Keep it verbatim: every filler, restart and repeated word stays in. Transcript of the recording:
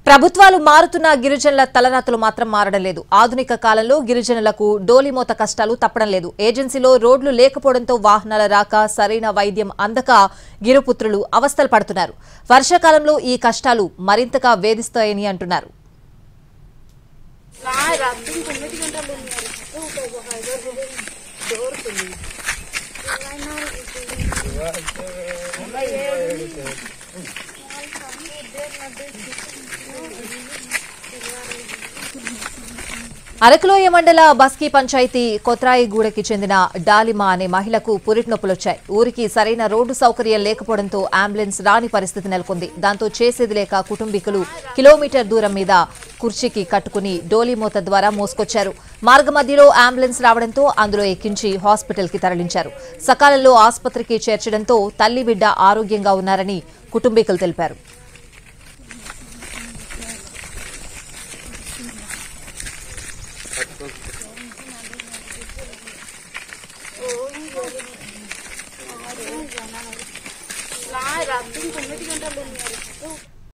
ప్రభుత్వాలు మారుతున్న గిరిజనుల తలరాతలు మాత్రం మారడం లేదు. ఆధునిక కాలంలో గిరిజనులకు డోలిమోత కష్టాలు తప్పడం లేదు. ఏజెన్సీలో రోడ్లు లేకపోవడంతో వాహనాల రాక, సరైన వైద్యం అందక గిరిపుత్రులు అవస్థలు పడుతున్నారు. వర్షాకాలంలో ఈ కష్టాలు మరింతగా వేధిస్తాయని అంటున్నారు. అరకులోయ మండల బస్కీ పంచాయతీ కొత్రాయిగూడకి చెందిన డాలిమా అనే మహిళకు పురిటి నొప్పులొచ్చాయి. ఊరికి సరైన రోడ్డు సౌకర్యం లేకపోవడంతో అంబులెన్స్ రాని పరిస్థితి నెలకొంది. దాంతో చేసేది లేక కుటుంబీకులు కిలోమీటర్ దూరం మీద కుర్చీకి కట్టుకుని డోలీమోత ద్వారా మోసుకొచ్చారు. మార్గ మధ్యలో అంబులెన్స్ రావడంతో అందులో ఎక్కించి హాస్పిటల్ కి తరలించారు. సకాలంలో ఆసుపత్రికి చేర్చడంతో తల్లి బిడ్డ ఆరోగ్యంగా ఉన్నారని కుటుంబీకులు తెలిపారు. రాత్రి తొమ్మిది గంటలు